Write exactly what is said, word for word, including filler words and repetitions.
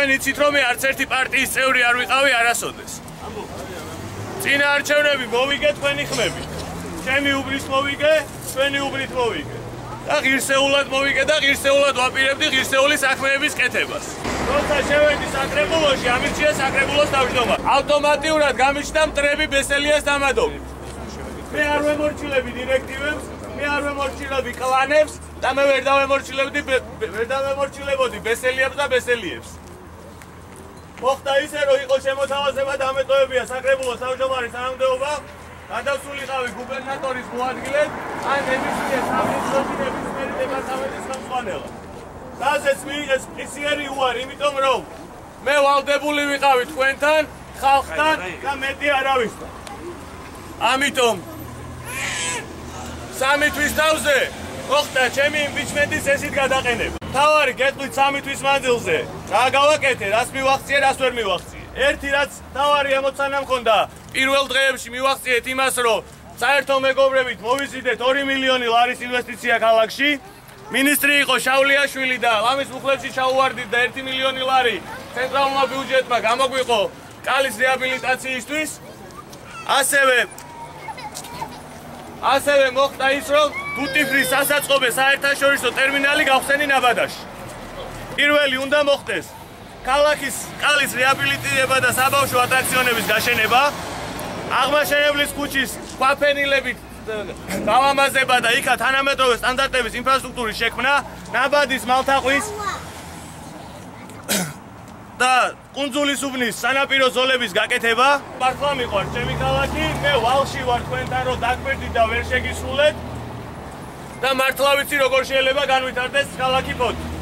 თქვენ იცით რომ მე არც ერთი პარტიის წევრი არ ვიყავი არასოდეს. წინა არჩევნები მოვიგე თქვენი ხმებით. ჩემი უბნის მოვიგე, თქვენი უბნით მოვიგე. და ღირსეულად მოვიგე და ღირსეულად ვაპირებდი ღირსეული საქმეების კეთებას. როცა შევედი საკრებულოში, ამირჩია საკრებულოს თავმჯდომარე. ავტომატურად გამიჩნდა მტრები ბესელიას დამადობით. მე არ ვემორჩილები დირექტივებს, მე არ ვემორჩილები კლანებს და მე ვერ დავემორჩილებდი ვერ დავემორჩილებოდი ბესელიებს და ბესელიებს. მოხდა ისე რომ იყო შემოთავაზება და ამეტოვებია საკრებულოს თავმჯდომარის თანამდებობა, გადავსულიყავი გუბერნატორის მოადგილედ, ან ნებისმიერ სამხედროში ნებისმიერი დეპარტამენტის ხელმძღვანელად. დასეც მიიღეს მყისიერი უარი, იმიტომ რომ მე ვალდებული ვიყავი თქვენთან, ხალხთან და მეტი არავისთან. ამიტომ სამი თვის თავზე მოხდა ჩემი იმპიჩმენტის წესით გადაყენება. მთავარი გეტყვით სამი თვის მანძილზე რა გავაკეთე, რას მივახციე, რას ვერ მივახციე. ერთი რაც მთავარი ემოცანა მქონდა პირველ დღეებში მივახციეთ იმას, რომ საერთო მეგობრებით მოვიზიდეთ ორი მილიონი ლარის ინვესტიცია ქალაქში. მინისტრი იყო შავლიაშვილი და ლამის მუხლებში ჩაუვარდით და ერთი მილიონი ლარი ცენტრალურმა ბიუჯეტმა გამოგვიყო კალის რეაბილიტაციისთვის. ასევე ასევე მოხდა ის, რომ დუტიფრის სასაწყობე საერთაშორისო ტერმინალი გავხსენი ნაბადაში. პირველი უნდა მოხდეს ქალაქის კალის რეაბილიტირება და საბავშვო ატრაქციონების გაშენება, აღმაშენებლის ქუჩის ქვაფენილებით გავამაზება და იქა თანამედროვე სტანდარტების ინფრასტრუქტურის შექმნა, ნაბადის მალთაყვის და კუნძულის უბნის სანაპირო ზოლების გაკეთება. მართლა მიყვარს ჩემი ქალაქი, მე ვალში ვარ თქვენთან რომ დაგვერდით და ვერ შეგისრულეთ და მართლა ვიცი როგორ შეიძლება განვითარდეს ქალაქი ფოთი.